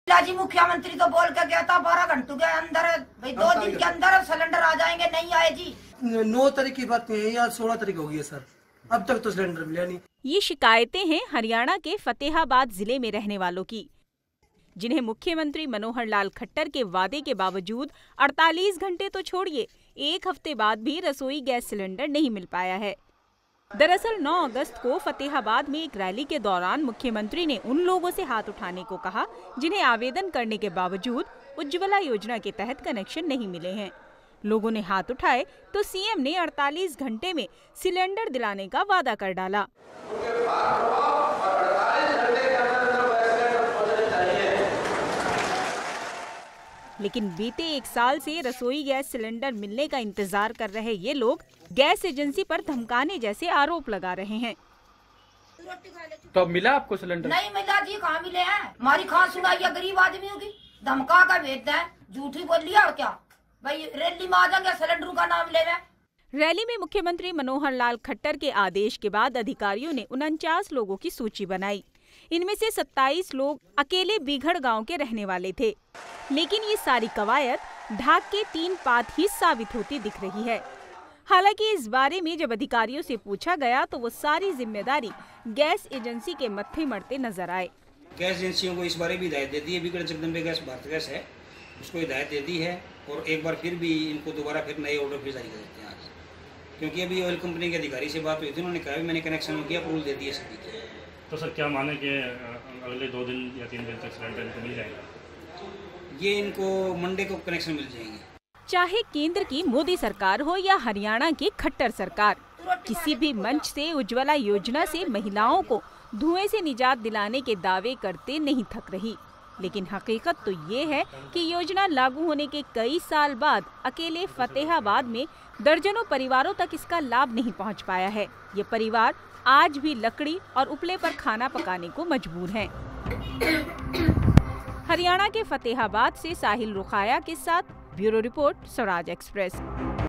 जी मुख्यमंत्री तो बोल के गया था 12 घंटों के अंदर, भाई 2 दिन के अंदर सिलेंडर आ जाएंगे, नहीं आए जी। 9 तारीख की बात नहीं है या 16 तारीख हो गई है सर, अब तक तो सिलेंडर मिला नहीं। ये शिकायतें हैं हरियाणा के फतेहाबाद जिले में रहने वालों की, जिन्हें मुख्यमंत्री मनोहर लाल खट्टर के वादे के बावजूद 48 घंटे तो छोड़िए 1 हफ्ते बाद भी रसोई गैस सिलेंडर नहीं मिल पाया है। दरअसल 9 अगस्त को फतेहाबाद में एक रैली के दौरान मुख्यमंत्री ने उन लोगों से हाथ उठाने को कहा जिन्हें आवेदन करने के बावजूद उज्ज्वला योजना के तहत कनेक्शन नहीं मिले हैं। लोगों ने हाथ उठाए तो सीएम ने 48 घंटे में सिलेंडर दिलाने का वादा कर डाला। लेकिन बीते 1 साल से रसोई गैस सिलेंडर मिलने का इंतजार कर रहे ये लोग गैस एजेंसी पर धमकाने जैसे आरोप लगा रहे हैं। तो अब मिला आपको सिलेंडर? नहीं मिला जी, कहाँ मिले हैं? हमारी कहाँ सुनाई है गरीब आदमी होगी, धमका का भेजता है, झूठी बोल लिया और क्या भाई, रैली में आ जाएंगे सिलेंडर का नाम ले रहे। रैली में मुख्यमंत्री मनोहर लाल खट्टर के आदेश के बाद अधिकारियों ने 49 लोगों की सूची बनाई। इनमें से 27 लोग अकेले बीघड़ गांव के रहने वाले थे, लेकिन ये सारी कवायद ढाक के 3 पात ही साबित होती दिख रही है। हालांकि इस बारे में जब अधिकारियों से पूछा गया तो वो सारी जिम्मेदारी गैस एजेंसी के मत्थे मरते नजर आए। गैस एजेंसियों को इस बारे भी हिदायत दे दी है, बीघड़ जगदम्बे गैस भारत गैस है, उसको हिदायत दे दी है और एक बार फिर भी इनको दोबारा फिर नए ऑर्डर फिर जारी कर देते हैं आज, क्योंकि अभी ऑयल कंपनी के अधिकारी से बात हुई थी, उन्होंने कहा मैंने कनेक्शन किया, अप्रूवल दे दिए सभी के। तो सर क्या माने कि अगले 2 दिन या 3 दिन तक सिलेंडर इनको मिल जाएगा? ये इनको मंडे को कनेक्शन मिल जाएंगे। चाहे केंद्र की मोदी सरकार हो या हरियाणा की खट्टर सरकार, किसी भी मंच से उज्ज्वला योजना से महिलाओं को धुएं से निजात दिलाने के दावे करते नहीं थक रही। लेकिन हकीकत तो ये है कि योजना लागू होने के कई साल बाद अकेले फतेहाबाद में दर्जनों परिवारों तक इसका लाभ नहीं पहुंच पाया है। ये परिवार आज भी लकड़ी और उपले पर खाना पकाने को मजबूर हैं। हरियाणा के फतेहाबाद से साहिल रुखाया के साथ ब्यूरो रिपोर्ट, स्वराज एक्सप्रेस।